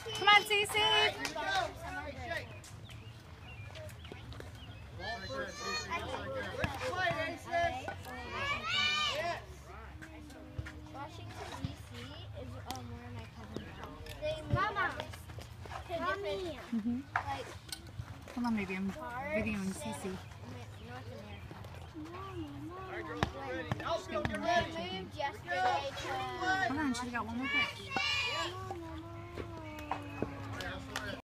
Come on, Cece. Washington, D.C. is where my cousins are. Mama! Mommy! Like, Come on, baby. I'm videoing Cece. North America. She's got one more picture. They moved yesterday to... Come on, she's got one more picture.